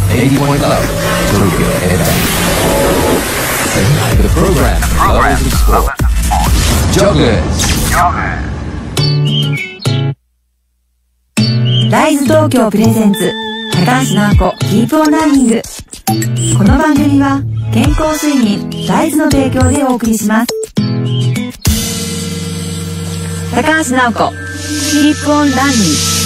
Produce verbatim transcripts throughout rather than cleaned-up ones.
eighty point zero Tokyo エフエム The program Love is Sport Joggers ライズ東京プレゼンツ高橋直子キープオンランニング。この番組は健康睡眠ライズの提供でお送りします。高橋直子キープオンランニング。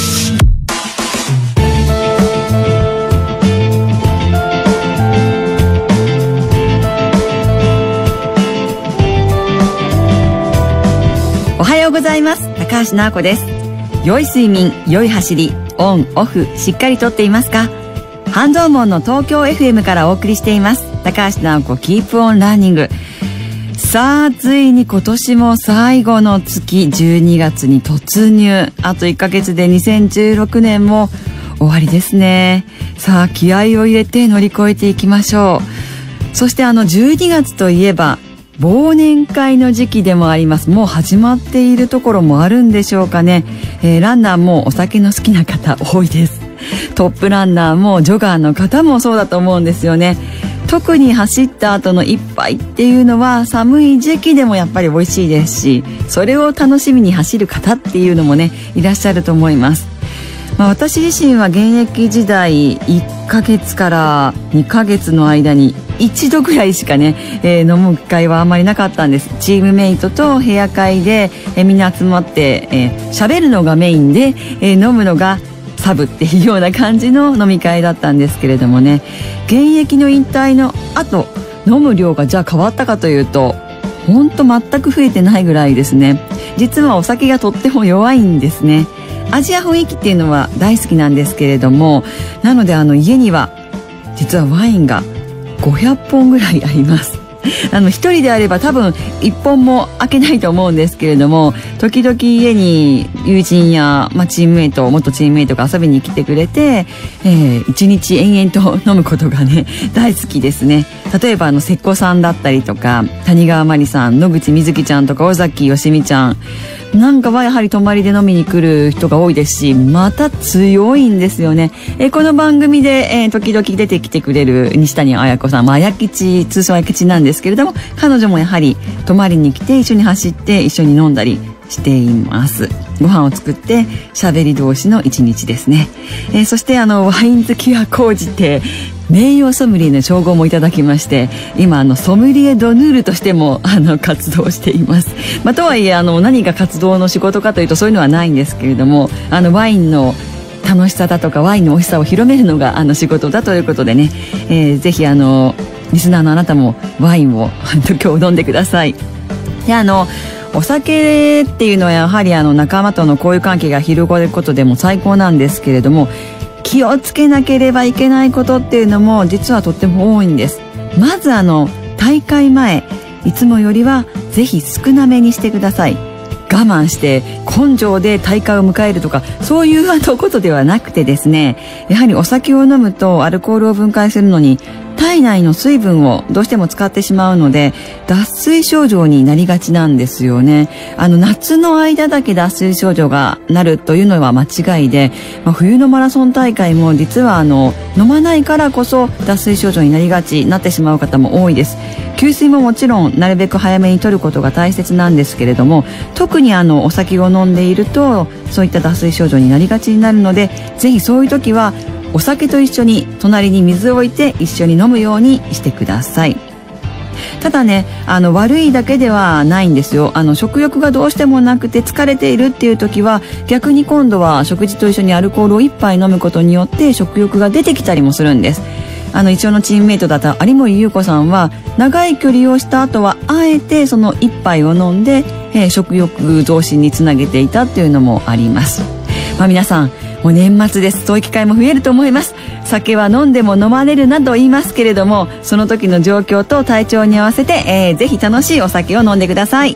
おはようございます。高橋直子です。良い睡眠、良い走り、オン、オフ、しっかりとっていますか？半蔵門の東京 エフエム からお送りしています。高橋直子キープオンランニング。さあ、ついに今年も最後の月、じゅうにがつに突入。あといっかげつでにせんじゅうろくねんも終わりですね。さあ、気合を入れて乗り越えていきましょう。そしてあのじゅうにがつといえば、忘年会の時期でもあります。もう始まっているところもあるんでしょうかね。えー、ランナーもお酒の好きな方多いです。トップランナーもジョガーの方もそうだと思うんですよね。特に走った後の一杯っていうのは寒い時期でもやっぱり美味しいですし、それを楽しみに走る方っていうのもね、いらっしゃると思います。まあ、私自身は現役時代いっかげつからにかげつの間に一度ぐらいしかね、えー、飲む機会はあんまりなかったんです。チームメイトと部屋会で、えー、みんな集まって喋、えー、るのがメインで、えー、飲むのがサブっていうような感じの飲み会だったんですけれどもね、現役の引退の後飲む量がじゃあ変わったかというと、ほんと全く増えてないぐらいですね。実はお酒がとっても弱いんですね。味や雰囲気っていうのは大好きなんですけれども、なのであの家には実はワインがごひゃっぽんぐらいあります。あの一人であれば多分いっぽんも開けないと思うんですけれども、時々家に友人や、まあ、チームメイト元チームメイトが遊びに来てくれて、えー、一日延々と飲むことがね大好きですね。例えばあの瀬古さんだったりとか、谷川真理さん、野口みずきちゃんとか、尾崎よしみちゃんなんかはやはり泊まりで飲みに来る人が多いですし、また強いんですよね。えー、この番組で、えー、時々出てきてくれる西谷彩子さん、まあ、綾吉、通称綾吉なんですけれども、彼女もやはり泊まりに来て一緒に走って一緒に飲んだりしています。ご飯を作って喋り同士の一日ですね。えー、そしてあのワイン好きは高じて名誉ソムリエの称号もいただきまして、今あのソムリエドヌールとしてもあの活動しています。まあ、とはいえあの何が活動の仕事かというとそういうのはないんですけれども、あのワインの楽しさだとかワインの美味しさを広めるのがあの仕事だということでね、えー、ぜひあのリスナーのあなたもワインを今日飲んでください。であのお酒っていうのはやはりあの仲間との交友関係が広がることでも最高なんですけれども、気をつけなければいけないことっていうのも実はとっても多いんです。まずあの大会前、いつもよりはぜひ少なめにしてください。我慢して根性で大会を迎えるとかそういうあのことではなくてですね、やはりお酒を飲むとアルコールを分解するのに体内の水分をどうしても使ってしまうので脱水症状になりがちなんですよね。あの夏の間だけ脱水症状がなるというのは間違いで、まあ、冬のマラソン大会も実はあの飲まないからこそ脱水症状になりがちになってしまう方も多いです。給水ももちろんなるべく早めに取ることが大切なんですけれども、特にあのお酒を飲んでいるとそういった脱水症状になりがちになるので、ぜひそういう時はお酒と一緒に隣に水を置いて一緒に飲むようにしてください。ただね、あの悪いだけではないんですよ。あの食欲がどうしてもなくて疲れているっていう時は逆に今度は食事と一緒にアルコールを一杯飲むことによって食欲が出てきたりもするんです。あの一緒のチームメイトだった有森優子さんは長い距離をした後はあえてその一杯を飲んで、えー、食欲増進につなげていたっていうのもあります。まあ、皆さんもう年末です。そういう機会も増えると思います。酒は飲んでも飲まれるなど言いますけれども、その時の状況と体調に合わせて、えー、ぜひ楽しいお酒を飲んでください。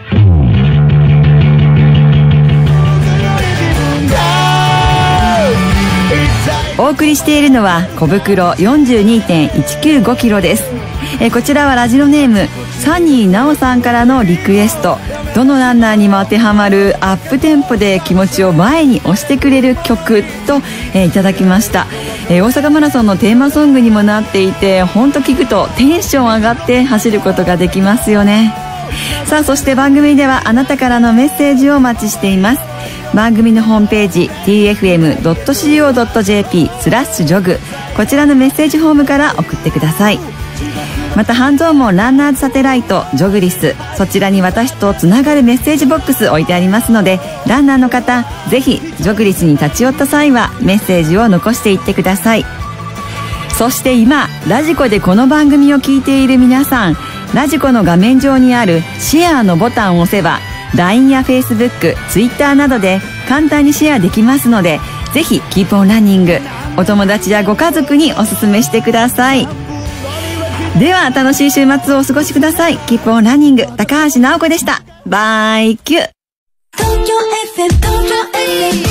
お送りしているのは小袋 よんじゅうにてんいちきゅうごキロです。えー、こちらはラジオネームサニーナオさんからのリクエスト、 どのランナーにも当てはまるアップテンポで気持ちを前に押してくれる曲と、えー、いただきました、えー、大阪マラソンのテーマソングにもなっていて、本当聞くとテンション上がって走ることができますよね。さあ、そして番組ではあなたからのメッセージをお待ちしています。番組のホームページ ティーエフエムドットシーオードットジェーピー スラッシュジョグ、こちらのメッセージフォームから送ってください。また半蔵門ランナーズサテライトジョグリス、そちらに私とつながるメッセージボックス置いてありますので、ランナーの方ぜひジョグリスに立ち寄った際はメッセージを残していってください。そして今ラジコでこの番組を聞いている皆さん、ラジコの画面上にあるシェアのボタンを押せば ライン や Facebook、Twitter などで簡単にシェアできますので、ぜひキープオンランニングお友達やご家族におすすめしてください。では楽しい週末をお過ごしください。キープオンランニング、高橋直子でした。バイキュー。東京 エフエム、東京 エフエム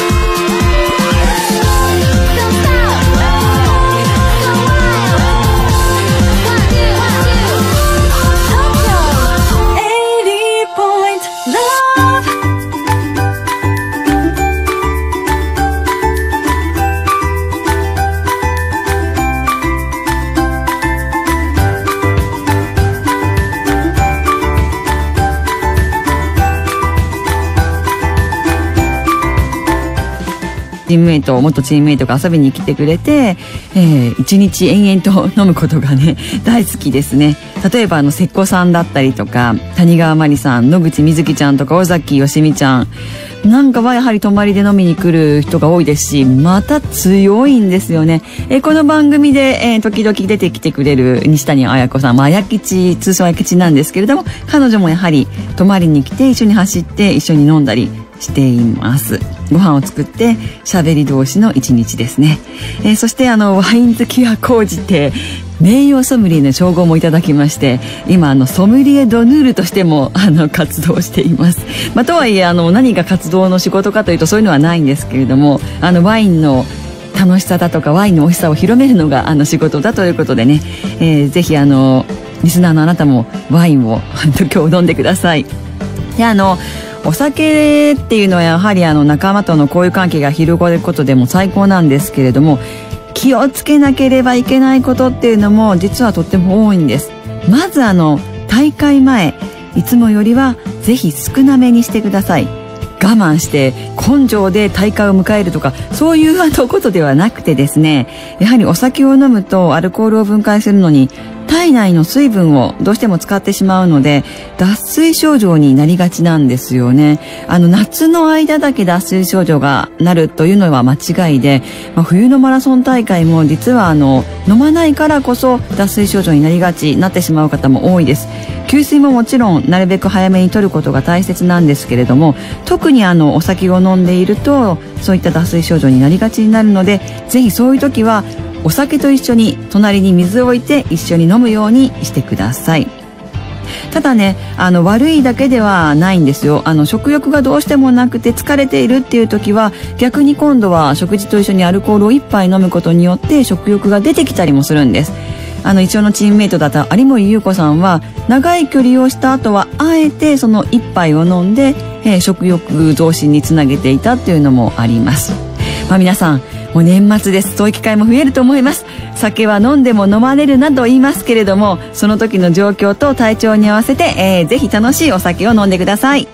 チームメイト、元チームメイトが遊びに来てくれて、えー、一日延々と飲むことがね大好きですね。例えばあの瀬古さんだったりとか、谷川真理さん、野口みずきちゃんとか、尾崎よしみちゃんなんかはやはり泊まりで飲みに来る人が多いですし、また強いんですよね。えー、この番組で、えー、時々出てきてくれる西谷彩子さん、まあ、綾吉、通称綾吉なんですけれども、彼女もやはり泊まりに来て一緒に走って一緒に飲んだりしています。ご飯を作って喋り同士の一日ですね。えー、そしてあのワイン好きは高じて名誉ソムリエの称号もいただきまして、今あのソムリエドヌールとしてもあの活動しています。まあ、とはいえあの何が活動の仕事かというとそういうのはないんですけれども、あのワインの楽しさだとかワインの美味しさを広めるのがあの仕事だということでね、えー、ぜひあのリスナーのあなたもワインを今日飲んでください。であのお酒っていうのはやはりあの仲間との交友関係が広がることでも最高なんですけれども、気をつけなければいけないことっていうのも実はとっても多いんです。まずあの大会前、いつもよりはぜひ少なめにしてください。我慢して根性で大会を迎えるとかそういうあのことではなくてですね、やはりお酒を飲むとアルコールを分解するのに体内の水分をどうしても使ってしまうので脱水症状になりがちなんですよね。あの夏の間だけ脱水症状がなるというのは間違いで、まあ、冬のマラソン大会も実はあの飲まないからこそ脱水症状になりがちになってしまう方も多いです。給水ももちろんなるべく早めに取ることが大切なんですけれども、特にあのお酒を飲んでいるとそういった脱水症状になりがちになるので、ぜひそういう時はお酒と一緒に隣に水を置いて一緒に飲むようにしてください。ただね、あの悪いだけではないんですよ。あの食欲がどうしてもなくて疲れているっていう時は逆に今度は食事と一緒にアルコールを一杯飲むことによって食欲が出てきたりもするんです。あの一応のチームメイトだった有森優子さんは長い距離をした後はあえてその一杯を飲んで、えー、食欲増進につなげていたっていうのもあります。まあ、皆さんもう年末です。そういう機会も増えると思います。酒は飲んでも飲まれるなど言いますけれども、その時の状況と体調に合わせて、えー、ぜひ楽しいお酒を飲んでください。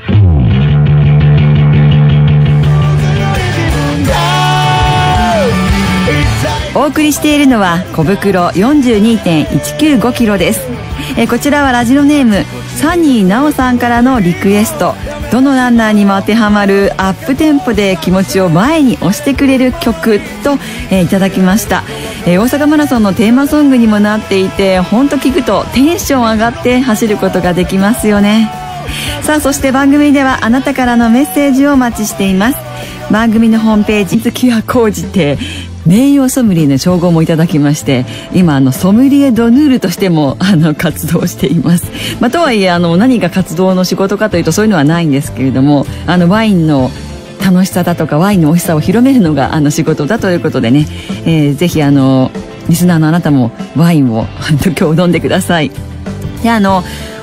お送りしているのは小袋 よんじゅうにてんいちきゅうごキロです。えー、こちらはラジオネームサニーナオさんからのリクエスト、どのランナーにも当てはまるアップテンポで気持ちを前に押してくれる曲と、えー、いただきました。えー、大阪マラソンのテーマソングにもなっていて、本当聞くとテンション上がって走ることができますよね。さあ、そして番組ではあなたからのメッセージをお待ちしています。番組のホームページ好きは高じて名誉ソムリエの称号もいただきまして、今あのソムリエドヌールとしてもあの活動しています。まあ、とはいえあの何が活動の仕事かというとそういうのはないんですけれども、あのワインの楽しさだとかワインの美味しさを広めるのがあの仕事だということでね、えー、ぜひあのリスナーのあなたもワインを今日飲んでください。であの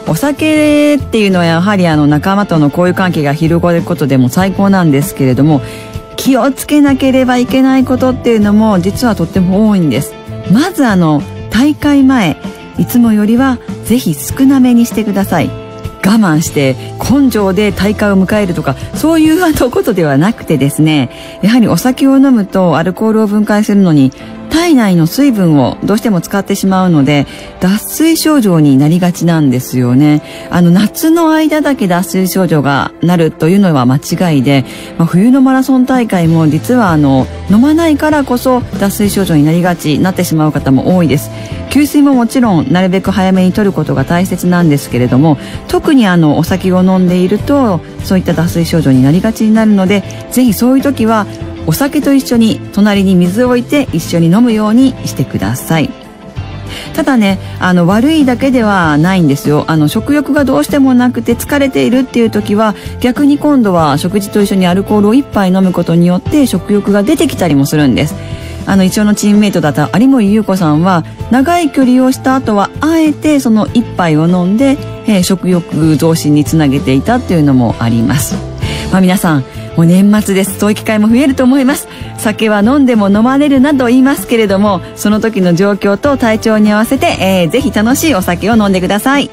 お酒っていうのはやはりあの仲間との交友関係が広がることでも最高なんですけれども、気をつけなければいけないことっていうのも実はとっても多いんです。まずあの大会前、いつもよりはぜひ少なめにしてください。我慢して根性で大会を迎えるとか、そういうことではなくてですね、やはりお酒を飲むとアルコールを分解するのに体内の水分をどうしても使ってしまうので、脱水症状になりがちなんですよね。あの夏の間だけ脱水症状がなるというのは間違いで、まあ、冬のマラソン大会も実はあの飲まないからこそ脱水症状になりがちになってしまう方も多いです。給水ももちろんなるべく早めに取ることが大切なんですけれども、特にあのお酒を飲んでいるとそういった脱水症状になりがちになるので、ぜひそういう時はお酒と一緒に隣に水を置いて一緒に飲むようにしてください。ただね、あの悪いだけではないんですよ。あの食欲がどうしてもなくて疲れているっていう時は、逆に今度は食事と一緒にアルコールを一杯飲むことによって食欲が出てきたりもするんです。あの一緒のチームメイトだった有森優子さんは、長い距離をした後はあえてその一杯を飲んで、えー、食欲増進につなげていたっていうのもあります。まあ、皆さんもう年末です。そういう機会も増えると思います。酒は飲んでも飲まれるなと言いますけれども、その時の状況と体調に合わせて、えー、ぜひ楽しいお酒を飲んでください。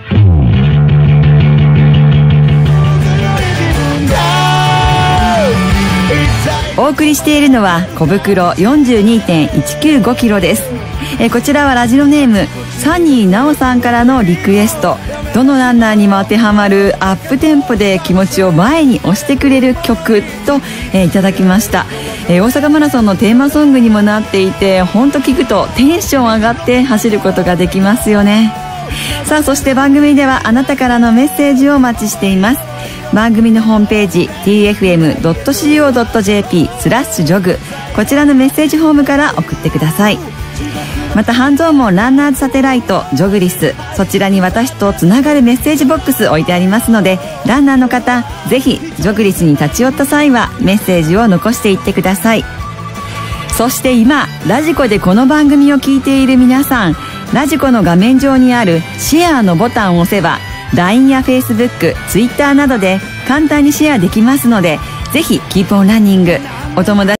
お送りしているのは小袋 よんじゅうにてんいちきゅうごキロです。えー、こちらはラジオネームサニーナオさんからのリクエスト。どのランナーにも当てはまるアップテンポで気持ちを前に押してくれる曲と、えー、いただきました。えー、大阪マラソンのテーマソングにもなっていて、ほんと聞くとテンション上がって走ることができますよね。さあ、そして番組ではあなたからのメッセージをお待ちしています。番組のホームページ ティーエフエムドットシーオードットジェーピー スラッシュジョグ、こちらのメッセージフォームから送ってください。また半蔵門ランナーズサテライトジョグリス、そちらに私とつながるメッセージボックス置いてありますので、ランナーの方ぜひジョグリスに立ち寄った際はメッセージを残していってください。そして今ラジコでこの番組を聞いている皆さん、ラジコの画面上にあるシェアのボタンを押せば ライン や Facebook、Twitter などで簡単にシェアできますので、ぜひキープオンランニングお友達